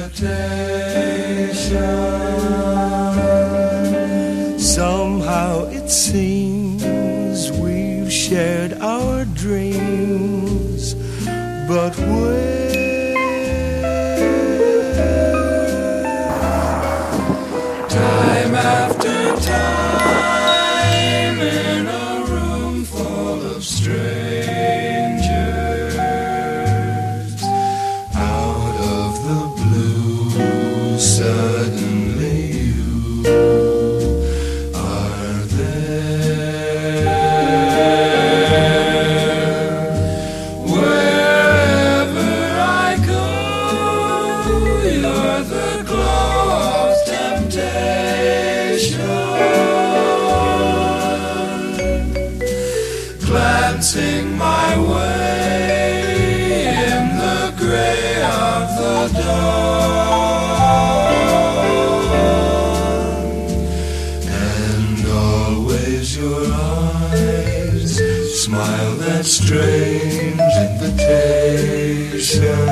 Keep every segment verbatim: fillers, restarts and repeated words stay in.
invitation. Somehow it seems we've shared our dreams, but where? Time after time in a room full of strangers, out of the blue, suddenly you are there. Wherever I go, you're the glow of temptation, glancing my way in the gray of the dawn, and always your eyes smile that strange invitation.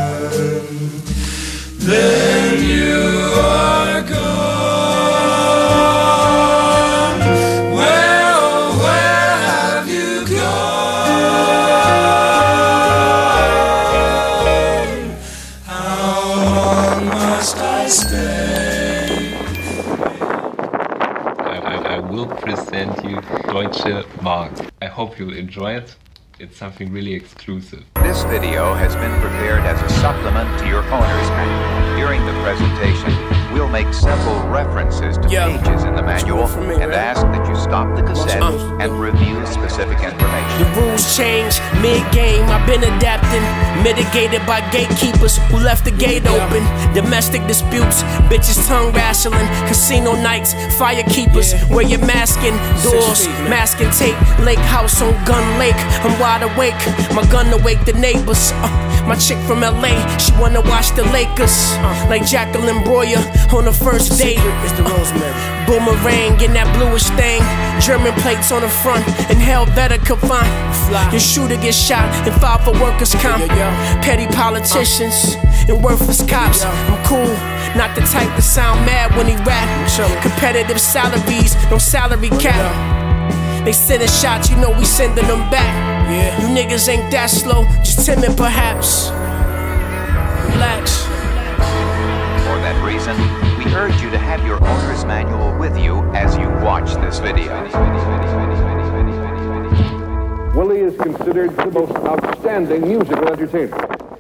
Then you are gone. Where, oh, where have you gone? How long must I stay? I, I, I will present you Deutsche Mark. I hope you'll enjoy it. It's something really exclusive. This video has been prepared as a supplement to your owner's manual. During the presentation, we'll make several references to Yeah. pages in the manual me, and right? ask that you stop the cassette Uh. and review specific information. The rules change mid-game, I've been adapting. Mitigated by gatekeepers who left the gate open. Domestic disputes, bitches tongue wrestling. Casino nights, fire keepers, where you're masking doors, masking tape. Lake house on Gun Lake, I'm wide awake. My gun awake the neighbors. Uh, my chick from L A, she wanna watch the Lakers. Uh, like Jacqueline Breuer on the first date. It's the Rosemary. Boomerang in that bluish thing. German plates on the front, and Helvetica fine. Your shooter gets shot and filed for workers' comp. Petty politicians and worthless cops. I'm cool, not the type to sound mad when he rap. Competitive salaries, no salary cap. They sending shots, you know we sending them back. You niggas ain't that slow, just timid perhaps. Relax. For that reason, we urge you to have your owner's manual with you as you watch this video. Willie is considered the most outstanding musical entertainer.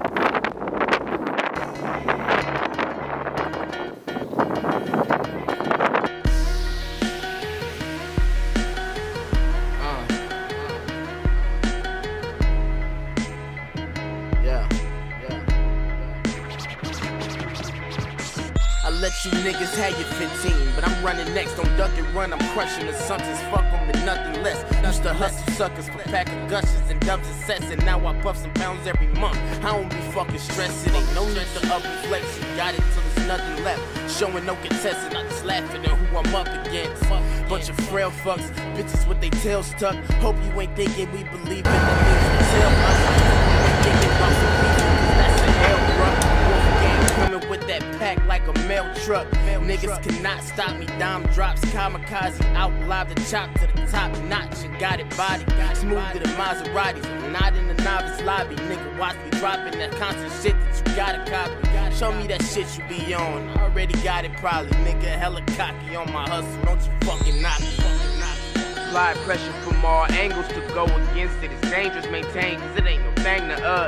I let you niggas have your fifteen, but I'm running next. Don't duck and run, I'm crushing assumptions. Fuck them to nothing less. Used to hustle suckers for pack of gushes and dubs and sets, and now I puff some pounds every month. I don't be fucking stressed. It ain't no need to up reflection. Got it till there's nothing left. Showing no contestant, I just laughing at who I'm up against. Bunch of frail fucks, bitches with they tails tucked. Hope you ain't thinking we believe in the things we tell us. Thinking about some people, 'cause that's a hell, bruh. Coming with that pack like a mail truck. Niggas cannot stop me. Dime drops, kamikaze out live the chop to the top notch and got it body. Smooth to the Maseratis. I'm not in the novice lobby. Nigga, watch me dropping that constant shit that you gotta copy. Show me that shit you be on. I already got it probably. Nigga, hella cocky on my hustle. Don't you fucking knock me. Apply pressure from all angles to go against it. It's dangerous, maintain, cause it ain't no thing to us.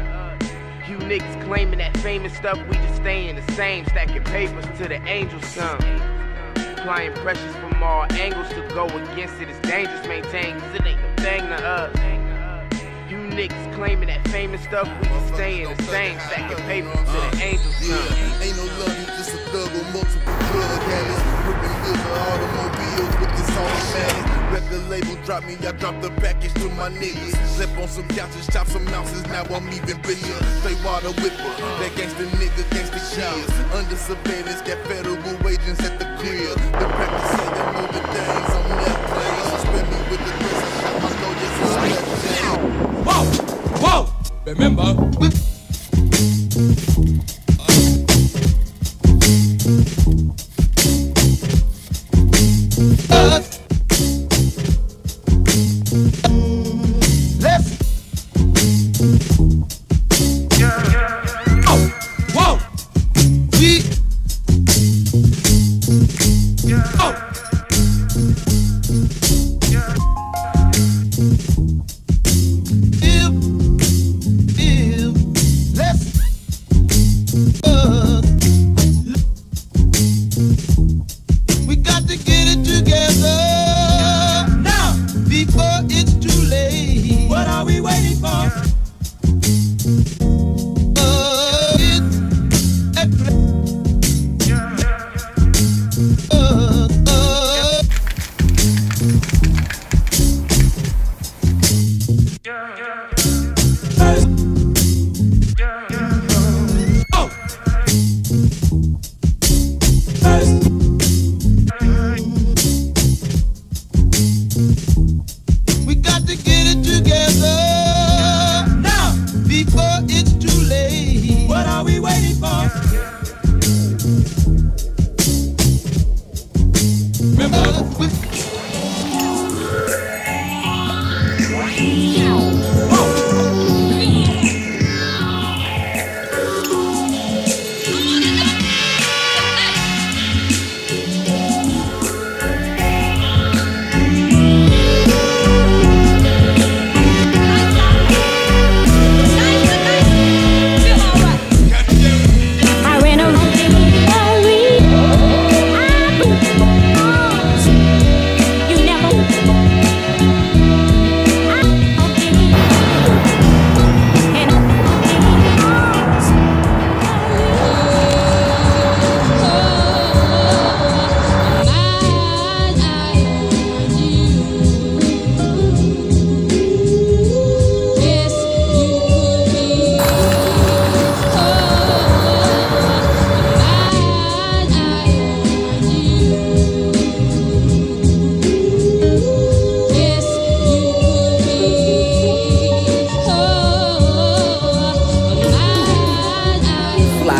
You niggas claiming that famous stuff, we just staying the same, stacking papers till the angels come. Applying pressures from all angles to go against it. It's dangerous, maintain, cause it ain't no thing to us. You niggas claiming that famous stuff, we just staying the same, stacking papers till the angels come. Yeah, ain't no love, you just a thug with multiple drug habits. Ripping bills of automobiles with this automatic. Record label drop me, I drop the package to my niggas. Slept on some couches, chop some ounces, now I'm even bigger. Straight water whipper, that gangsta nigga, gangsta kids. Under surveillance, got federal agents at the crib. The practice say them know the things I'm left playing. Suspend me with the grace, I shot my soul, yes, it's left jam. Whoa! Whoa! Remember?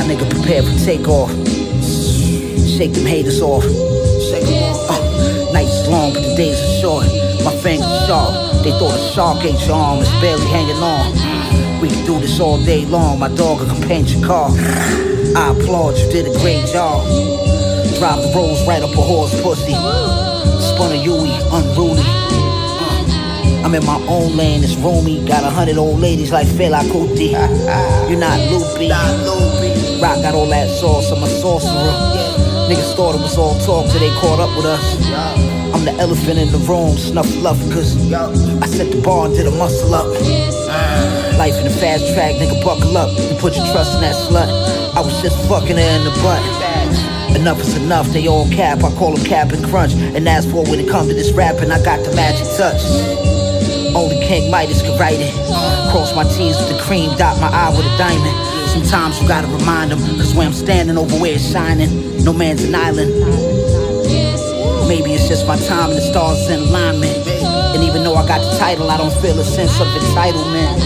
nigga prepare for takeoff. Shake them haters off. Shake them off. Uh, nights is long, but the days are short. My fingers sharp. They thought a shark ate your arm. It's barely hanging on. We can do this all day long. My dog can paint your car. I applaud, you did a great job. Drive the rolls right up a horse pussy. Spun a Yui, unruly. Uh, I'm in my own lane, it's roomy. Got a hundred old ladies like Fela Kuti. You're not loopy. Rock got all that sauce, I'm a sorcerer. Niggas thought it was all talk till they caught up with us. I'm the elephant in the room, snuffle cause I set the bar and did a muscle up. Life in a fast track, nigga buckle up and put your trust in that slut. I was just fucking her in the butt. Enough is enough, they all cap, I call them cap and crunch. And that's for when it comes to this rapping, I got the magic touch. Only King Midas could write it. Cross my T's with the cream, dot my I with a diamond. Sometimes you gotta remind them, cause where I'm standing over where it's shining, no man's an island. Maybe it's just my time and the stars is in alignment. And even though I got the title, I don't feel a sense of entitlement.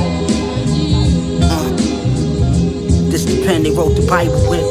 uh, This the pen they wrote the Bible with.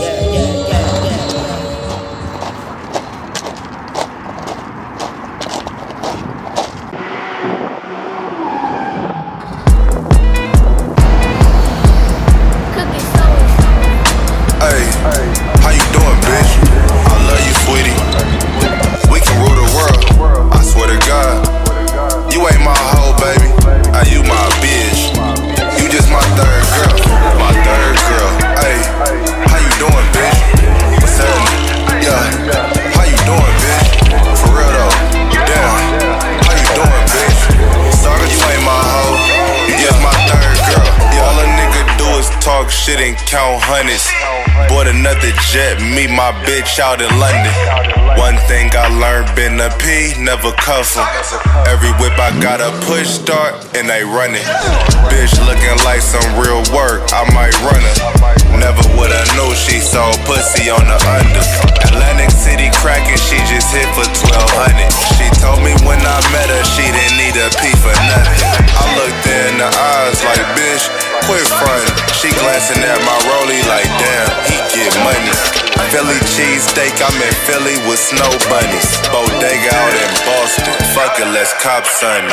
Count hundreds. Bought another jet, meet my bitch out in London. One thing I learned, been a P, never cuff 'em. Every whip I got a push start, and they running. Bitch looking like some real work, I might run her. Never woulda knew she sold pussy on the under. Atlantic City cracking, she just hit for twelve hundred. She told me when I met her, she didn't need a P for nothing. I looked in the eyes like, bitch, quit frontin'. She glancing at my rollie like, damn, he get money. Philly cheesesteak, I'm in Philly with snow bunnies. Bodega out in Boston, fuck it, let's cop sunny.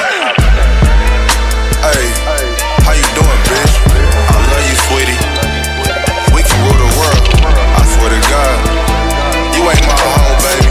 Hey, how you doing, bitch? I love you, sweetie. We can rule the world, I swear to God. You ain't my hoe, baby.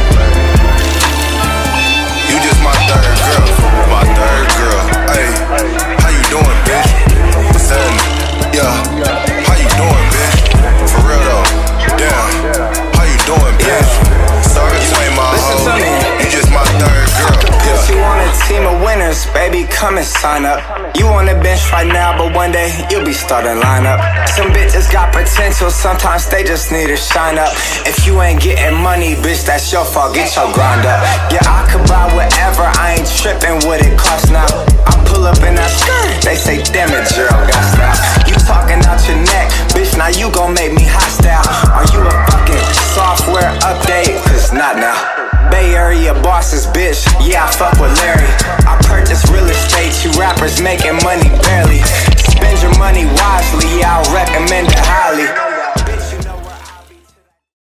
You just my third girl, my third girl. Hey, how you doing, bitch? What's happening? Yeah, how you doing, bitch? For real though, damn. How you doing, bitch? Sorry, you ain't my hoe. You just my third girl. If you want a team of winners, baby, come and sign up. You on the bench right now, but one day you'll be starting lineup. Some bitches got potential, sometimes they just need to shine up. If you ain't getting money, bitch, that's your fault. Get your grind up. Yeah, I could buy whatever, I ain't tripping what it costs now. I pull up in that skirt, they say, damn it, girl, got style. You talking out your neck, bitch, now you gon' make me hostile. Are you a fucking software update? Cause not now. Bay Area bosses, bitch, yeah, I fuck with Larry. I purchased real estate, you rappers making money barely.